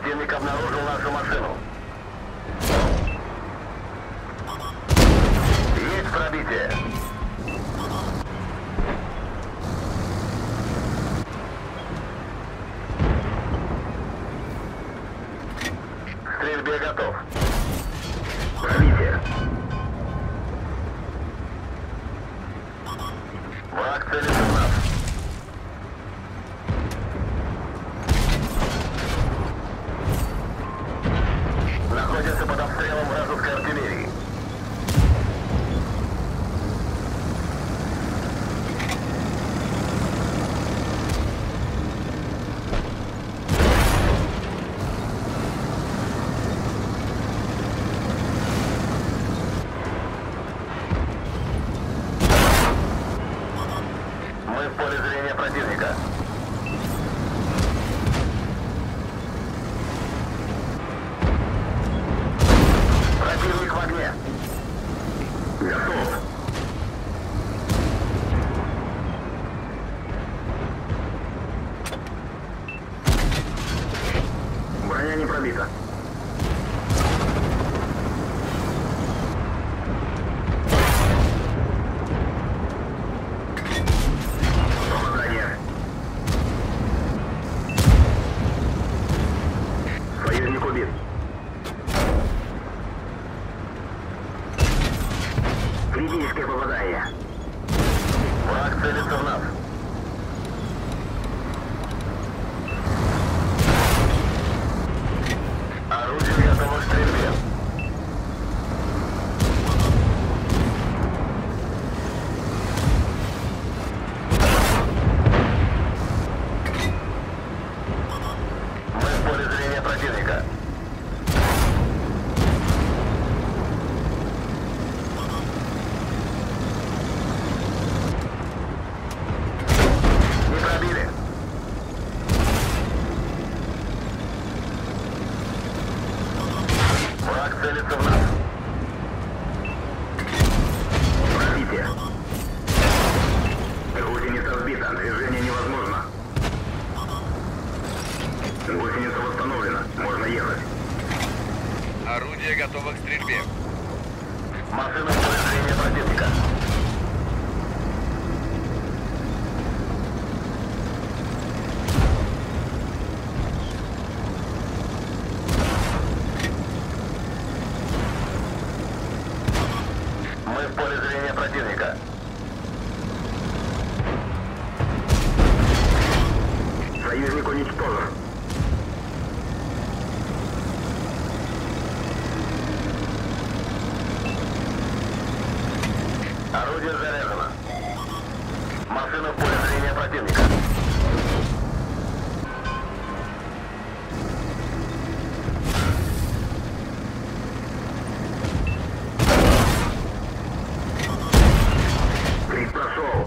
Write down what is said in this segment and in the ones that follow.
Противник обнаружил нашу машину. Есть пробитие. К стрельбе готов. Пробитие. Враг целится в нас. Находится под обстрелом вражеской артиллерии. Мы в поле зрения противника. Противник в огне. Готов. Броня не пробита. Попадание. Союзник убит. Критическое попадание. Враг целится в нас. Орудие готово к стрельбе. Мы в поле зрения противника. Не пробили. Враг целится в нас. Пробитие. Гусеница сбита. Движение невозможно. Гусеница восстановлена. Можно ехать. Орудие готово к стрельбе. Машина в поле зрения противника. Мы в поле зрения противника. Союзник уничтожен. Орудие заряжено. Машина в поле зрения противника. Крик прошел.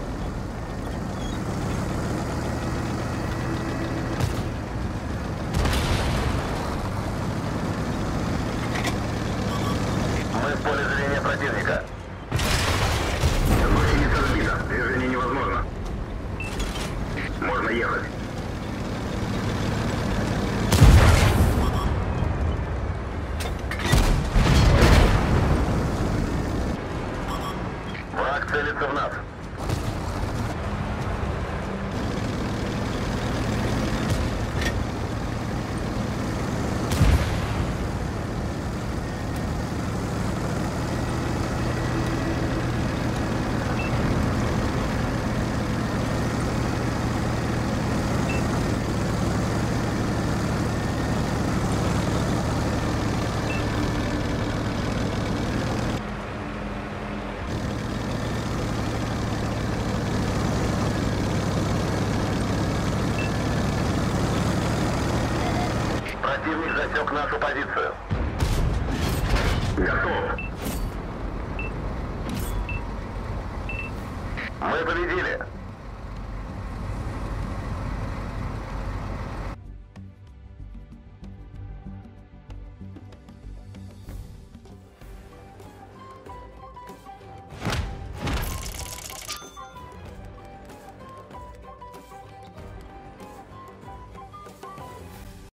Мы в поле зрения противника. Гусеница сбита. Движение невозможно. Можно ехать. Враг целится в нас. Противник засек нашу позицию. Готов. Мы победили.